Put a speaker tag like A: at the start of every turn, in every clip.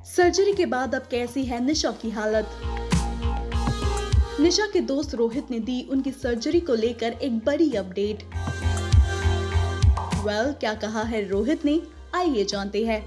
A: Surgery के बाद अब कैसी है निशा की हालत। निशा के दोस्त रोहित ने दी उनकी सर्जरी को लेकर एक बड़ी अपडेट। क्या कहा है रोहित ने, आइए जानते हैं।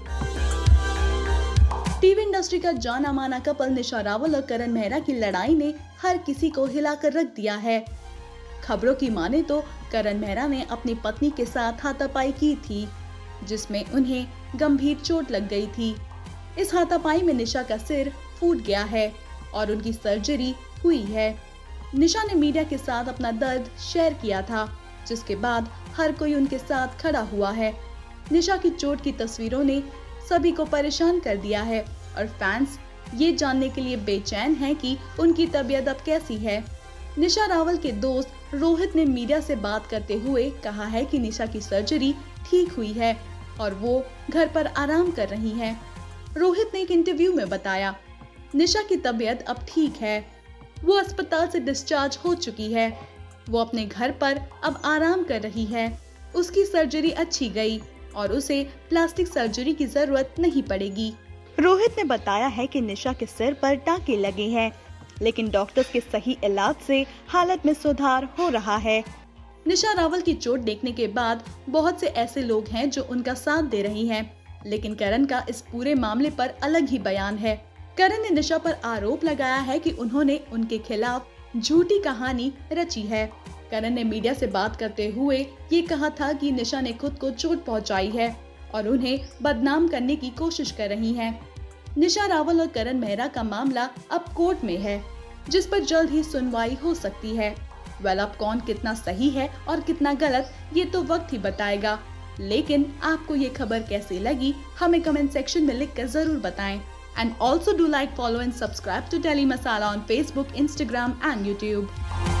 A: टीवी इंडस्ट्री का जाना माना कपल निशा रावल और करण मेहरा की लड़ाई ने हर किसी को हिलाकर रख दिया है। खबरों की माने तो करण मेहरा ने अपनी पत्नी के साथ हाथापाई की थी, जिसमें उन्हें गंभीर चोट लग गई थी। इस हाथापाई में निशा का सिर फूट गया है और उनकी सर्जरी हुई है। निशा ने मीडिया के साथ अपना दर्द शेयर किया था, जिसके बाद हर कोई उनके साथ खड़ा हुआ है। निशा की चोट की तस्वीरों ने सभी को परेशान कर दिया है और फैंस ये जानने के लिए बेचैन हैं कि उनकी तबीयत अब कैसी है। निशा रावल के दोस्त रोहित ने मीडिया से बात करते हुए कहा है कि निशा की सर्जरी ठीक हुई है और वो घर पर आराम कर रही हैं। रोहित ने एक इंटरव्यू में बताया, निशा की तबीयत अब ठीक है, वो अस्पताल से डिस्चार्ज हो चुकी है, वो अपने घर पर अब आराम कर रही है, उसकी सर्जरी अच्छी गई और उसे प्लास्टिक सर्जरी की जरूरत नहीं पड़ेगी। रोहित ने बताया है कि निशा के सिर पर टांके लगे हैं, लेकिन डॉक्टर्स के सही इलाज से हालत में सुधार हो रहा है। निशा रावल की चोट देखने के बाद बहुत से ऐसे लोग हैं जो उनका साथ दे रही हैं, लेकिन करण का इस पूरे मामले पर अलग ही बयान है। करण ने निशा पर आरोप लगाया है कि उन्होंने उनके खिलाफ झूठी कहानी रची है। करण ने मीडिया से बात करते हुए ये कहा था कि निशा ने खुद को चोट पहुंचाई है और उन्हें बदनाम करने की कोशिश कर रही हैं। निशा रावल और करण मेहरा का मामला अब कोर्ट में है, जिस पर जल्द ही सुनवाई हो सकती है। अब कौन कितना सही है और कितना गलत, ये तो वक्त ही बताएगा। लेकिन आपको ये खबर कैसी लगी, हमें कमेंट सेक्शन में लिखकर जरूर बताएं। And also do like, follow and subscribe to Delhi Masala on Facebook, Instagram and YouTube.